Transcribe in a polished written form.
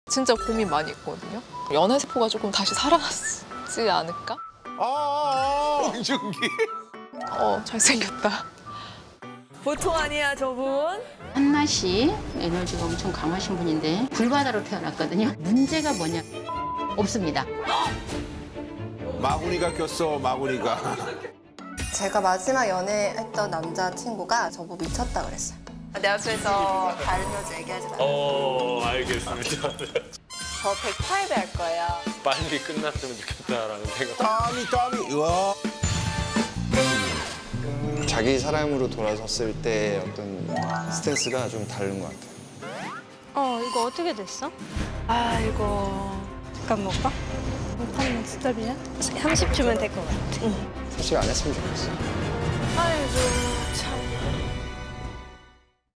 진짜 고민 많이 있거든요. 연애 세포가 조금 다시 살아났지 않을까? 홍준기. 잘생겼다. 보통 아니야, 저분. 한나 씨 에너지가 엄청 강하신 분인데 불바다로 태어났거든요. 문제가 뭐냐? 없습니다. 마구니가 꼈어, 마구니가. 제가 마지막 연애했던 남자친구가 저보고 미쳤다 그랬어요. 내 앞에서 다르면서 얘기하지 말고. 알겠습니다. 저 108배 할 거예요. 빨리 끝났으면 좋겠다라는 생각. 땀이, 우와. 자기 사람으로 돌아섰을 때 어떤 스탠스가 좀 다른 것 같아요. 이거 어떻게 됐어? 아이고. 잠깐만 오빠. 못하면 스톱이야? 30초면 될 것 같아. 솔직히 안 했으면 좋겠어. 아이고.